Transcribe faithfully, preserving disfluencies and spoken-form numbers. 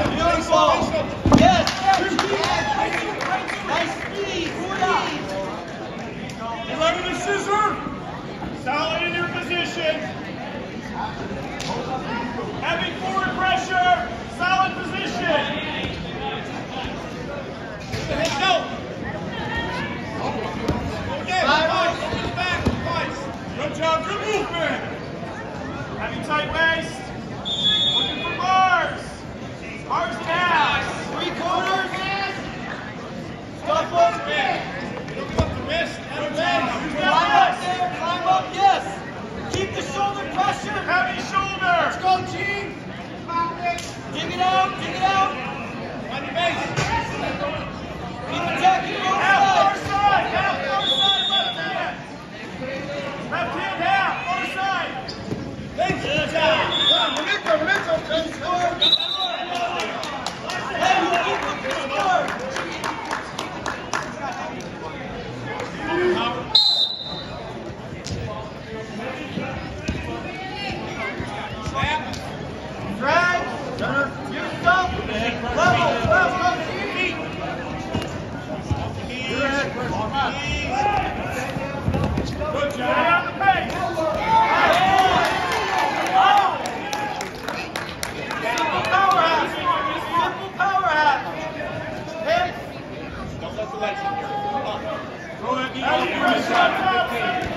Beautiful. Yes, yes. Nice speed. You ready to scissor? Solid in your position. Heavy forward pressure. Solid position. Let's go. Okay, twice. Back, twice. Good job, good movement. Heavy tight waist. Looking for bars. Bars down. Three quarters. Stop up, man. Look up the wrist. Good job. Climb up there. Climb up, yes. Keep the shoulder pressure. Heavy shoulder. Let's go, Gene. Dig it out. Dig it out. On your base. Keep attacking both Half far sides. side. Half far side. Left hand. Left hand half. Far side. Good job. Hey, you keep looking score. Drag. You stop. Level. Level. Feet. Good job. Stay on the pace. Simple power half. Simple power half. Hips. Don't let the legs in here. Go ahead. Heavy press on top.